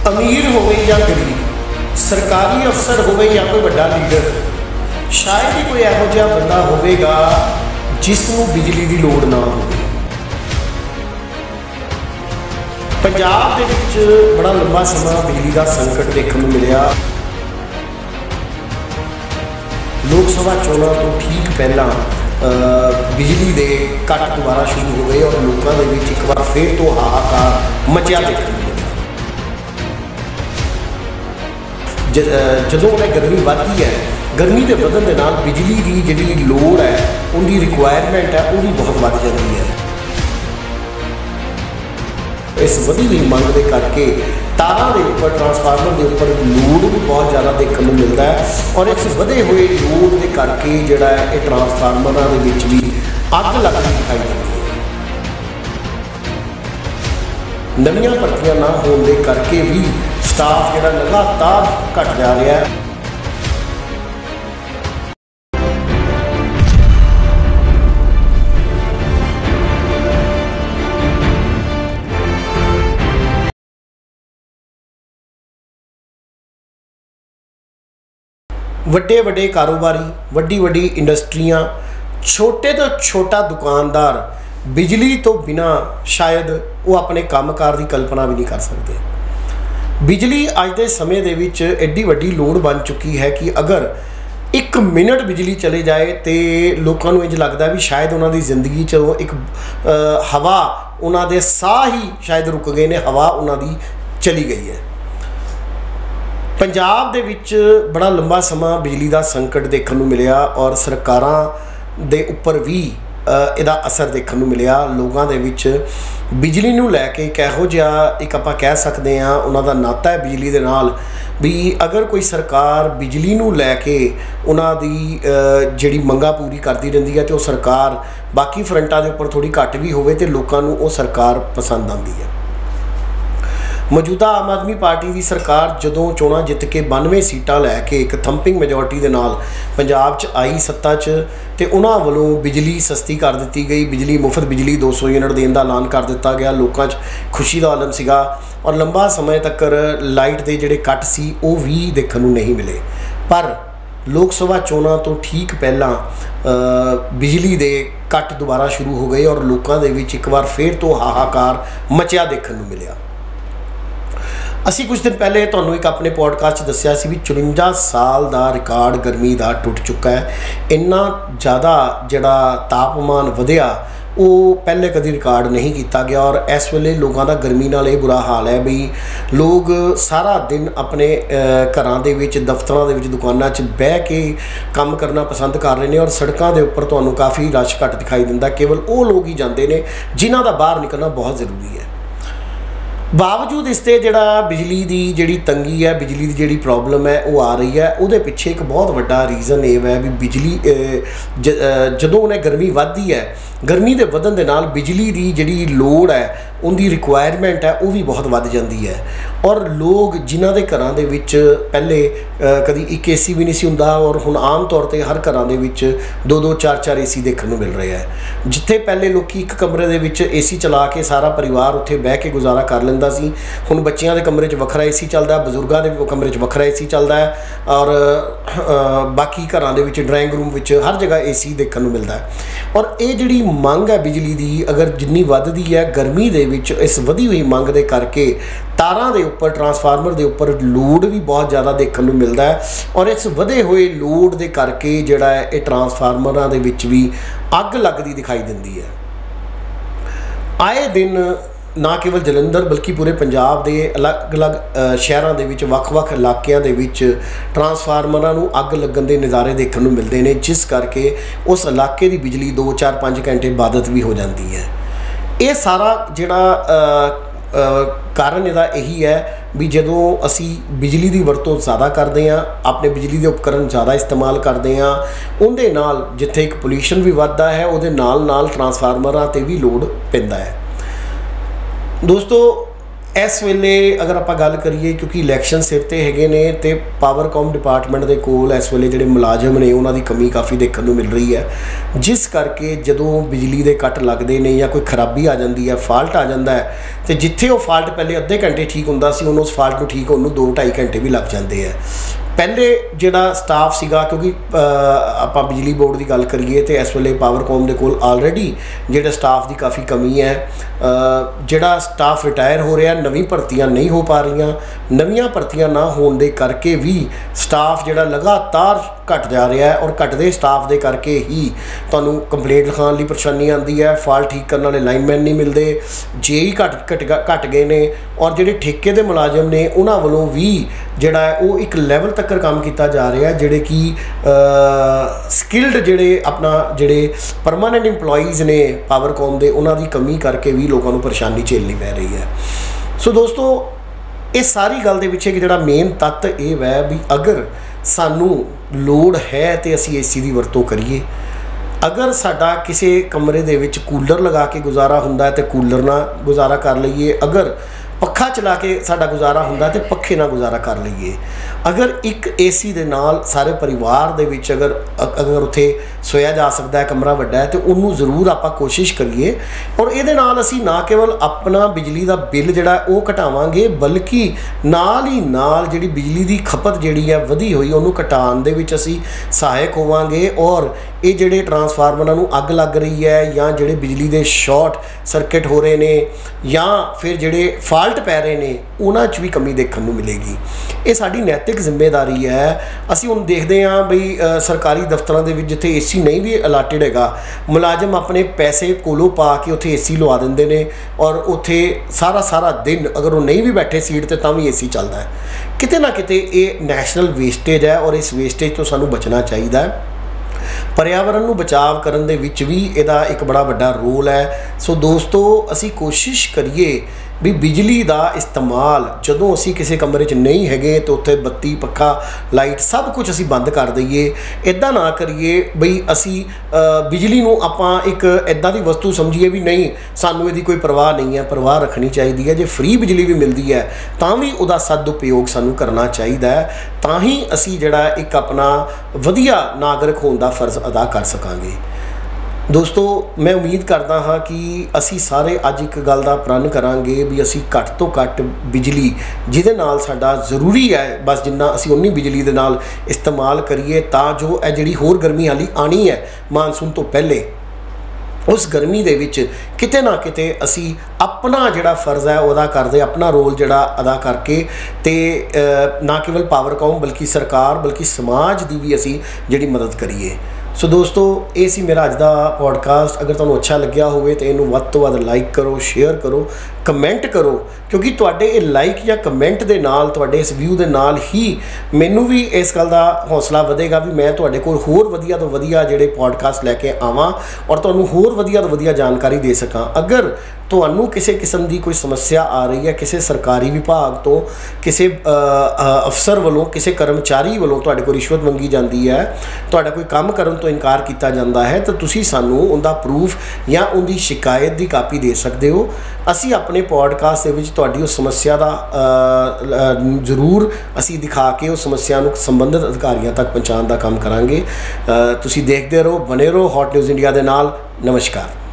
अमीर होवे या गरीब, सरकारी अफसर होवे या कोई बड़ा लीडर, शायद ही कोई इहो जिहा बंदा होवेगा जिसनूं बिजली की लोड़ ना होवे। पंजाब दे विच बड़ा लंबा समा बिजली का संकट देखने को मिलिया। लोक सभा चोणां तो ठीक पहला बिजली के कट दोबारा शुरू हो गए और लोगों के विच एक बार फिर तो हाहाकार मचिया देखने को मिला। जदों गर्मी बढ़ती है, गर्मी के वधन के नाल बिजली की जिहड़ी लोड़ है उनकी रिक्वायरमेंट है वो भी बहुत बढ़ जाती है। इस वधी हुई मंग के करके तारां के उपर, ट्रांसफार्मर के उपर लोड भी बहुत ज़्यादा देखने को मिलता है और इस वधे हुए लोड के करके जिहड़ा है ये ट्रांसफार्मर के विच भी अग लगती दिखाई देती है। नवीं भर्तियां ना होने के करके भी स्टाफ जिहड़ा लगातार घट जा रहा है। ਵੱਡੇ ਵੱਡੇ ਕਾਰੋਬਾਰੀ, ਵੱਡੀ ਵੱਡੀ ਇੰਡਸਟਰੀਆਂ, छोटे तो छोटा दुकानदार बिजली तो बिना शायद वो अपने कामकार की कल्पना भी नहीं कर सकते। बिजली अज के समय दे विच एड्डी वड्डी लोड़ बन चुकी है कि अगर एक मिनट बिजली चले जाए तो लोगों को इंज लगता भी शायद उन्होंने जिंदगी चो एक हवा, उन्होंने साह ही शायद रुक गए ने, हवा उन्होंने चली गई है। पंजाब दे विच बड़ा लंबा समा बिजली का संकट देखने को मिलिया और सरकारां दे उपर भी इहदा असर देखने को मिलिया। लोगों के विच बिजली नूं लैके किहो जिहा एक आपां कह सकते हैं उन्हां दा नाता है बिजली दे नाल भी अगर कोई सरकार बिजली नूं लैके उन्हां दी जिहड़ी मंगां पूरी करती रहिंदी है तो सरकार बाकी फ्रंटां दे उपर थोड़ी घट भी होवे ते लोकां नूं वो सरकार पसंद आती है। मौजूदा आम आदमी पार्टी की सरकार जदों चोणां जित के 92 सीटां लैके एक थंपिंग मेजोरिटी के नाल पंजाब च आई सत्ता च, ते उन्हां वल्लों बिजली सस्ती कर दी गई, बिजली मुफ्त बिजली 200 यूनिट देने का ऐलान कर दिता गया। लोगों च खुशी का आलम सीगा और लंबा समय तक लाइट के जिहड़े कट सी वो भी देखने को नहीं मिले। पर लोक सभा चोणां तो ठीक पहला बिजली के कट दोबारा शुरू हो गए और लोगों के विच एक बार फिर तो हाहाकार मचिया देखने को मिलिया। असी कुछ दिन पहले तुहानूं एक अपने पॉडकास्ट दस्सिया सी भी 54 साल का रिकॉर्ड गर्मी का टुट चुका है। इन्ना ज़्यादा जिहड़ा तापमान वधिया वो पहले कभी रिकॉर्ड नहीं किया गया और इस वेले लोगों का गर्मी नाल ये बुरा हाल है भी लोग सारा दिन अपने घरां दे विच, दफ्तरां दे विच, दुकानां च बह के काम करना पसंद कर रहे हैं और सड़कों के उपर तुहानूं काफ़ी रश घट दिखाई दिंदा। केवल वो लोग ही जाते हैं जिन्हां दा बाहर निकलना बहुत ज़रूरी है। बावजूद इसते जिहड़ा बिजली की जिहड़ी तंगी है, बिजली की जिहड़ी प्रॉब्लम है वो आ रही है, उहदे पिछे एक बहुत वड्डा रीज़न ये है भी बिजली जदों उन्हें गर्मी वधदी है, गर्मी के वधन के नाल बिजली की जिहड़ी लोड़ है उनकी रिक्वायरमेंट है वो भी बहुत वध जाती है और लोग जिन्हां दे घरां दे विच पहले कभी एक AC भी नहीं सी हुंदा और हुण आम तौर पर हर घरां दे विच 2-2 4-4 AC देखने को मिल रहे हैं। जिथे पहले लोग एक कमरे दे विच AC चला के सारा परिवार उत्थे बह के गुजारा कर लैंदा सी, हुण बच्चियां दे कमरे च वखरा AC चलदा, बजुर्गां दे कमरे च वखरा AC चलदा है और बाकी घरां दे विच ड्राइंग रूम विच हर जगह AC देखने को मिलता है। और ये जिहड़ी मंग है बिजली की अगर जिन्नी वधदी है गर्मी दे विच इस वधी हुई मंग दे करके तारां दे उपर, ट्रांसफार्मर के उपर लोड भी बहुत ज़्यादा देखने को मिलता है और इस वधे हुए लोड के करके जिहड़ा है ये ट्रांसफार्मरां दे विच भी अग लगदी दिखाई दिंदी है। आए दिन ना केवल जलंधर बल्कि पूरे पंजाब के अलग अलग शहरों के विच वख-वख इलाकों के विच ट्रांसफार्मरां नूं अग लगन के नज़ारे देखने को मिलते हैं, जिस करके उस इलाके की बिजली 2-4-5 घंटे बाधित भी हो जाती है। ये सारा जिहड़ा कारण इहदा यही है भी जदों असी बिजली की वरतों ज़्यादा करते हैं, अपने बिजली के उपकरण ज़्यादा इस्तेमाल करते हैं, उहदे नाल जिथे एक पोल्यूशन भी वधदा है उहदे नाल नाल ट्रांसफार्मरां ते भी लोड पैंदा है। दोस्तों इस वेले अगर आप गल करिए क्योंकि इलैक्शन सिर ते हैगे ने ते पावरकॉम डिपार्टमेंट के कोल इस वेले जिहड़े मुलाजम ने उन्हां दी कमी काफ़ी देखने को मिल रही है, जिस करके जदों बिजली के कट लगते हैं या कोई खराबी आ जाती है, फाल्ट आ जाता है, तो जिथे वो फाल्ट पहले अद्धे घंटे ठीक होंदा सी उन्होंने उस फाल्ट को ठीक होने 2-2.5 घंटे भी लग जाते हैं। पहले जिहड़ा स्टाफ सीगा क्योंकि आपां बिजली बोर्ड की गल करिए तो इस वेले पावरकॉम के कोल ऑलरेडी जिहड़े स्टाफ की काफ़ी कमी है, जिहड़ा स्टाफ रिटायर हो रहा, नवी भर्तियां नहीं हो पा रही, नवीं भर्तियां ना होने दे करके भी स्टाफ जिहड़ा लगातार घट जा रहा है और घटदे स्टाफ दे करके ही तुहानूं कंप्लेंट लिखाण लई परेशानी आती है, फाल्ट ठीक करने वाले लाइनमैन नहीं मिलते, जेई घट गए ने और जिहड़े ठेके दे मुलाजम ने उन्हां वल्लों भी जिहड़ा है वो एक लैवल तक काम किया जा रहा है, जिहड़े कि स्किल्ड जिहड़े अपना जिहड़े परमानेंट इंपलॉइज ने पावरकॉम दे उन्हां दी कमी करके भी लोगों को परेशानी झेलनी पै रही है। सो दोस्तों इस सारी गल दे पिछे जिहड़ा मेन तत्त ये है भी अगर सानू लोड़ है तो असी AC की वरतों करिए, अगर साडा किसी कमरे दे विच कूलर लगा के गुजारा हुंदा है तो कूलर ना गुजारा कर लईए, अगर पखा चला के साडा गुजारा हुंदा तो पखे ना गुजारा कर लईए, अगर एक AC दे नाल सारे परिवार दे विच अगर उत्थे सोया जा सकता है, कमरा वड्डा है तो उन्होंने जरूर आपां कोशिश करिए और इहदे नाल असीं ना केवल अपना बिजली का बिल जिहड़ा वो घटावांगे बल्कि नाल ही नाल जिहड़ी बिजली की खपत जिहड़ी है वधी होई उहनूं घटाउण दे विच असीं सहायक होवांगे और ये जिहड़े ट्रांसफार्मरां नूं अग लग रही है या जिहड़े बिजली के शॉर्ट सर्किट हो रहे हैं या फिर जिहड़े फाल्ट पै रहे हैं उन्हां च भी कमी देखने को मिलेगी। ये साडी नैतिक जिम्मेदारी है। असीं हुण देखदे हां बई सरकारी दफ्तरां दे विच जिथे AC नहीं भी अलाटिड हैगा, मुलाजम अपने पैसे कोलों पा के उत्थे AC लवा दिंदे ने और उत्थे सारा दिन अगर वो नहीं भी बैठे सीट ते तां भी AC चलदा है। किते ना किते ये नैशनल वेस्टेज है और इस वेस्टेज तो सानूं बचना चाहिए है। पर्यावरण को बचाव करने दे विच भी इहदा एक बड़ा वड्डा रोल है। सो दोस्तों असी कोशिश करिए भी बिजली का इस्तेमाल जदों असी किसी कमरे च नहीं हैगे तो उत्थे बत्ती पखा लाइट सब कुछ असी बंद कर दईए। इदा ना करिए बई असी बिजली नूं आपां एक इदां दी वस्तु समझिए भी नहीं सानूं इहदी कोई परवाह नहीं है, परवाह रखनी चाहिए है। जे फ्री बिजली भी मिलती है तां भी उहदा सदुपयोग सानूं करना चाहिए है, तां ही असी जिहड़ा एक अपना वधिया नागरिक होने का फर्ज अदा कर सकांगे। दोस्तों मैं उम्मीद करता हाँ कि असी सारे अज एक गल का प्रण करांगे भी असी घट तो घट बिजली जिहदे नाल साडा जरूरी है बस जिन्ना असी उन्नी बिजली दे नाल इस्तेमाल करिए तां जो है जिहड़ी होर गर्मी हाली आनी है मानसून तो पहले उस गर्मी दे विच किते ना किते असी अपना जिहड़ा फर्ज है अदा करदे अपना रोल जिहड़ा अदा करके ते ना केवल पावरकॉम बल्कि सरकार बल्कि समाज की भी असी जिहड़ी मदद करिए। सो दोस्तों ये सी मेरा अज दा पॉडकास्ट। अगर तुहानूं अच्छा लग्या होवे तो इनू वध तो वध लाइक करो, शेयर करो, कमेंट करो क्योंकि तुहाडे ये लाइक या कमेंट दे नाल तुहाडे इस व्यू दे नाल ही मैनू भी इस गल दा हौसला वधेगा भी मैं तुहाडे कोल होर वधिया तो वधिया जिहड़े पॉडकास्ट लैके आवां और तुहानूं होर वधिया तो वधिया जानकारी दे सकां। अगर तुहानूं किसी किस्म की कोई समस्या आ रही है किसी सरकारी विभाग तो किसी अफसर वालों किसी कर्मचारी वालों तुहाडे कोल रिश्वत मंगी जाती है, तुहाडा कोई काम करन तो इनकार किया जाता है तो तुसीं सानूं उनका प्रूफ या उनकी शिकायत की कापी दे सकते हो। असी अपने पॉडकास्ट दे विच तुहाडी उस समस्या का जरूर असी दिखा के उस समस्या नूं संबंधित अधिकारियों तक पहुँचाने का काम करांगे। तुसीं देखते रहो, बने रहो हॉट न्यूज़ इंडिया दे नाल। नमस्कार।